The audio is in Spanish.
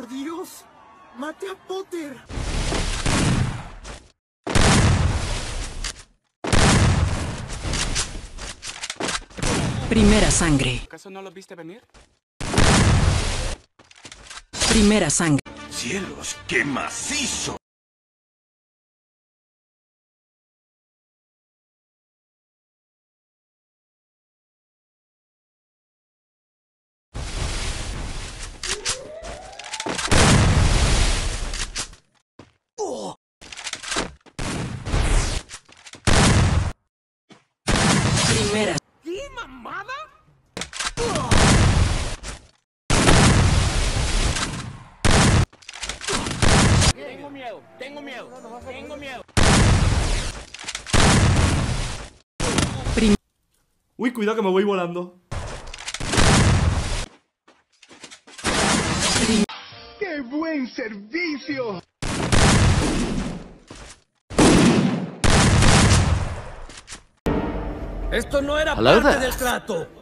¡Por Dios! ¡Mate a Potter! Primera sangre. ¿Acaso no lo viste venir? Primera sangre. ¡Cielos, qué macizo! Primera. ¿Qué mamada? Tengo miedo, tengo miedo, tengo miedo. Uy, cuidado que me voy volando. ¡Qué buen servicio! Esto no era parte del trato.